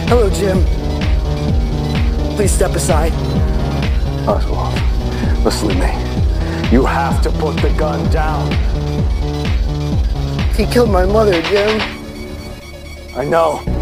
Hello, Jim. Please step aside. Oswald, listen to me. You have to put the gun down. He killed my mother, Jim. I know.